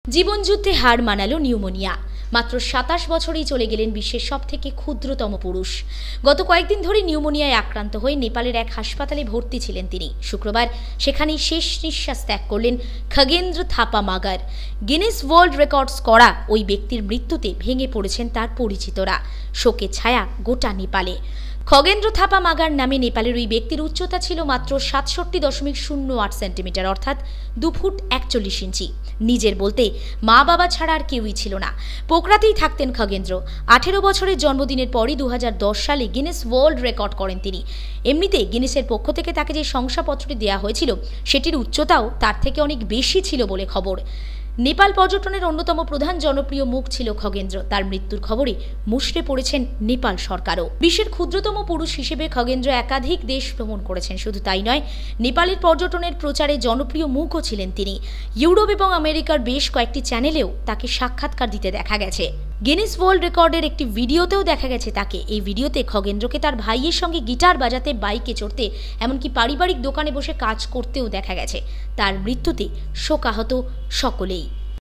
জীবনযুদ্ধে হার মানালো pneumonia. মাত্র ২৭ বছরেই চলে গেলেন বিশ্বের সবথেকে ক্ষুদ্রতম পুরুষ। গত কয়েকদিন ধরে নিউমোনিয়ায় আক্রান্ত হয়ে নেপালের এক হাসপাতালে ভর্তি ছিলেন তিনি। শুক্রবার সেখানেই শেষ নিঃশ্বাস ত্যাগ করলেন Khagendra Thapa Magar. Guinness World Records করা ওই ব্যক্তির মৃত্যুতে ভেঙে পড়েছেন তার পরিচিতরা। শোকের ছায়া গোটা নেপালে। খগেন্দ্র থাপা মাগার নামে নেপালের ওই ব্যক্তির উচ্চতা ছিল মাত্র ৬৭.০৮ সেন্টিমিটার, অর্থাৎ ২ ফুট ৪১ ইঞ্চি। নিজের বলতে মা বাবা ছাড়া আর কেউই ছিল না। পোকরাতেই থাকতেন খগেন্দ্র। ১৮ বছরের জন্মদিনের পরই ২০১০ সালে গিনেস ওয়ার্ল্ড রেকর্ড করেন তিনি। এমনিতে গিনেসের পক্ষ থেকে তাকে যে শংসাপত্রটি দেওয়া হয়েছিল সেটির উচ্চতাও তার থেকে অনেক বেশি ছিল বলে খবর। নেপাল পর্যটনের অন্যতম প্রধান জনপ্রিয় মুখ ছিল খগেন্দ্র। তার মৃত্যুর খবরে মুষড়ে পড়েছেন নেপাল সরকারও। বিশ্বের ক্ষুদ্রতম পুরুষ হিসেবে খগেন্দ্র একাধিক দেশ ভ্রমণ করেছেন। শুধু তাই নয়, নেপালের পর্যটনের প্রচারে জনপ্রিয় মুখও ছিলেন তিনি। ইউরোপ এবং আমেরিকার বেশ কয়েকটি চ্যানেলেও তাকে সাক্ষাৎকার দিতে দেখা গেছে। গিনেস ওয়ার্ল্ড রেকর্ডের একটি ভিডিওতেও দেখা গেছে তাকে। এই ভিডিওতে খগেন্দ্রকে তার ভাইয়ের সঙ্গে গিটার বাজাতে, বাইকে চড়তে, এমনকি পারিবারিক দোকানে বসে কাজ করতেও দেখা গেছে। তার মৃত্যুতে শোকাহত সকলেই।